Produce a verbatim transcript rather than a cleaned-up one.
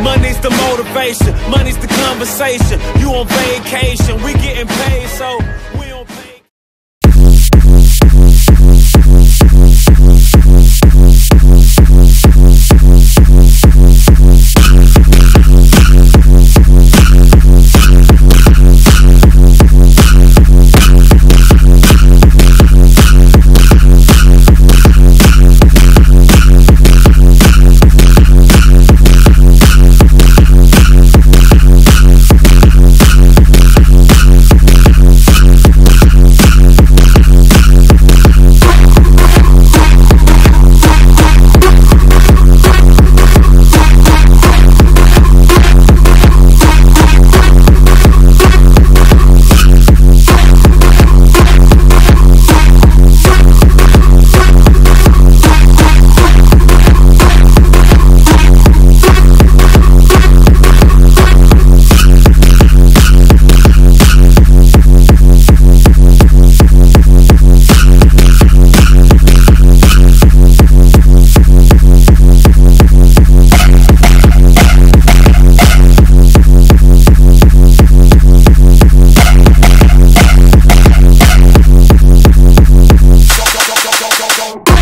Money's the motivation, money's the conversation. You on vacation, we getting paid, so we on pay. Go, go, go, go, go.